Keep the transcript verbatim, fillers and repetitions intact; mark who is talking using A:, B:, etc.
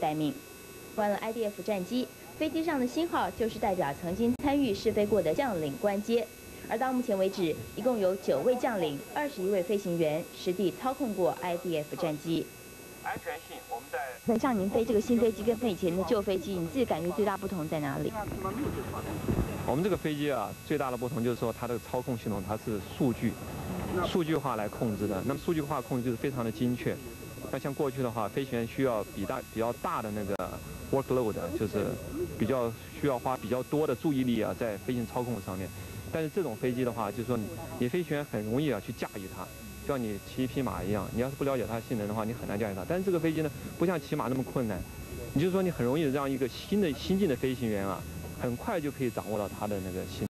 A: 待命。关了 I D F 战机，飞机上的星号就是代表曾经参与试飞过的将领官阶。而到目前为止，一共有九位将领、二十一位飞行员实地操控过 I D F 战机。
B: 安全性，我们在
A: 那像您飞这个新飞机跟飞以前的旧飞机，你自己感觉最大不同在哪里？
B: 我们这个飞机啊，最大的不同就是说它的操控系统它是数据、数据化来控制的。那么数据化控制就是非常的精确。那像过去的话，飞行员需要比大比较大的那个 workload， 就是比较需要花比较多的注意力啊，在飞行操控上面。但是这种飞机的话，就是说你你飞行员很容易啊去驾驭它。 就像你骑一匹马一样，你要是不了解它的性能的话，你很难驾驭它。但是这个飞机呢，不像骑马那么困难，你就说你很容易让一个新的新进的飞行员啊，很快就可以掌握到它的那个性能。